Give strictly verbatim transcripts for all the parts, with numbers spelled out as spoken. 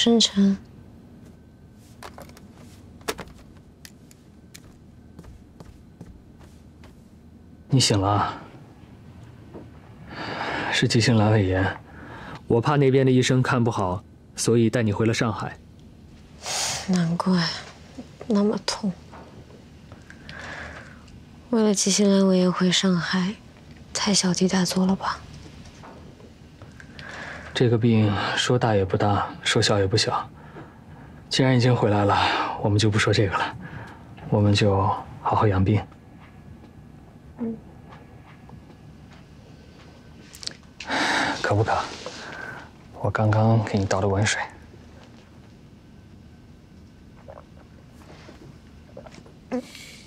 深沉。 你醒了，是急性阑尾炎，我怕那边的医生看不好，所以带你回了上海。 难怪，那么痛。为了急性阑尾炎回上海，太小题大做了吧？ 这个病说大也不大，说小也不小。既然已经回来了，我们就不说这个了，我们就好好养病。 嗯。 渴不渴？我刚刚给你倒的温水。 嗯。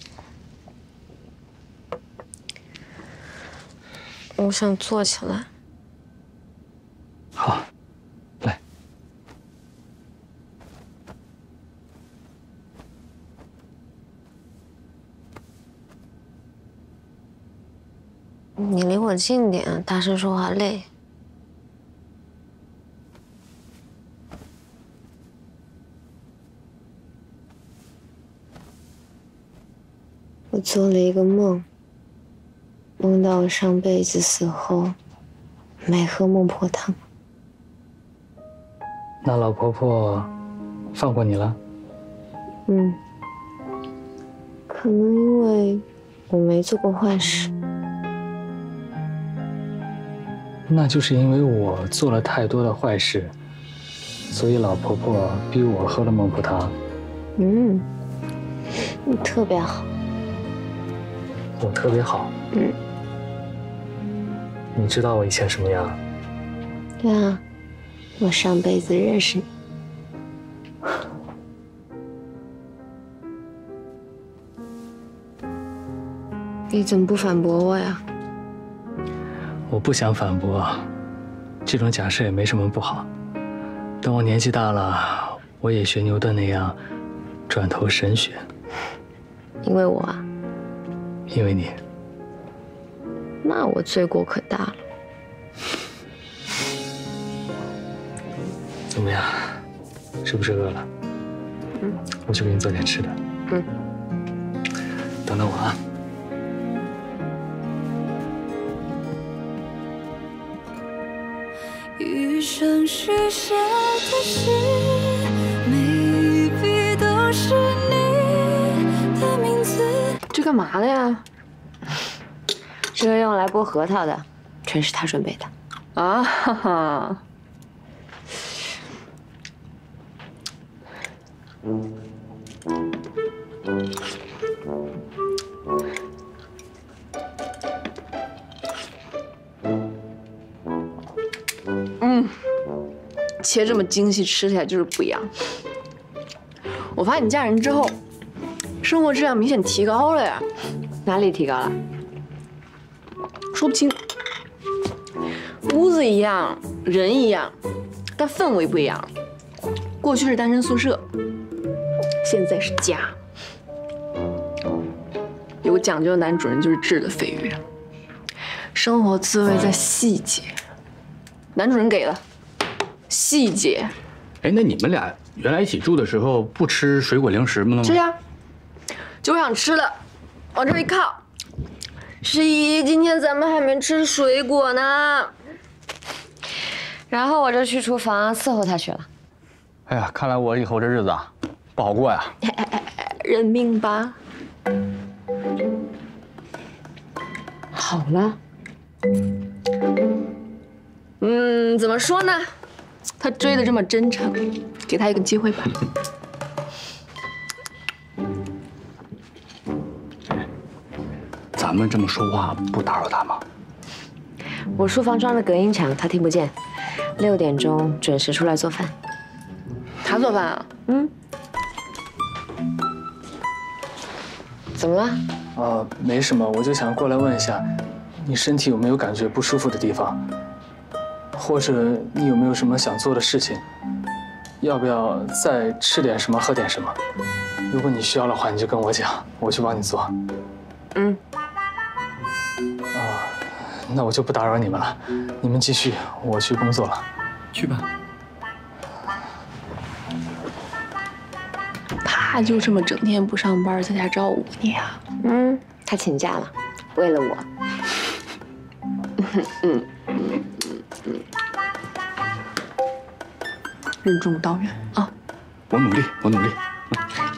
我想坐起来。 好，来。 你离我近点，大声说话累。我做了一个梦，梦到我上辈子死后没喝孟婆汤。 那老婆婆放过你了？ 嗯，可能因为我没做过坏事。 那就是因为我做了太多的坏事，所以老婆婆逼我喝了孟婆汤。 嗯，你特别好。 我特别好。 嗯。 你知道我以前什么样？ 对啊，我上辈子认识你。你怎么不反驳我呀？ 我不想反驳，这种假设也没什么不好。等我年纪大了，我也学牛顿那样，转投神学。 因为我啊？ 因为你。 那我罪过可大了。 怎么样？是不是饿了？ 嗯。 我去给你做点吃的。 嗯。 等等我啊。 余生许下的誓，每一笔都是你的名字。 这干嘛的呀？这个用来剥核桃的，全是他准备的。啊哈哈。 嗯，切这么精细，吃起来就是不一样。我发现你嫁人之后，生活质量明显提高了呀。 哪里提高了？ 说不清。屋子一样，人一样，但氛围不一样。过去是单身宿舍，现在是家。有讲究的男主人就是质的飞跃，生活滋味在细节。男主人给了细节。 哎，那你们俩原来一起住的时候不吃水果零食吗？ 吃呀，就想吃了，往这一靠。十一，今天咱们还没吃水果呢。 然后我就去厨房伺候他去了。 哎呀，看来我以后这日子啊不好过呀。 认命吧。 好了。 嗯，怎么说呢？他追得这么真诚，给他一个机会吧。 咱们这么说话不打扰他吗？ 我书房装了隔音墙，他听不见。六点钟准时出来做饭。 他做饭啊？ 嗯。怎么了？ 呃，没什么，我就想过来问一下，你身体有没有感觉不舒服的地方？或者你有没有什么想做的事情？要不要再吃点什么，喝点什么？如果你需要的话，你就跟我讲，我去帮你做。 嗯。 啊，那我就不打扰你们了，你们继续，我去工作了。 去吧。 他就这么整天不上班，在家照顾你啊？ 嗯，他请假了，为了我。 嗯嗯嗯嗯，任重道远啊！ 我努力，我努力。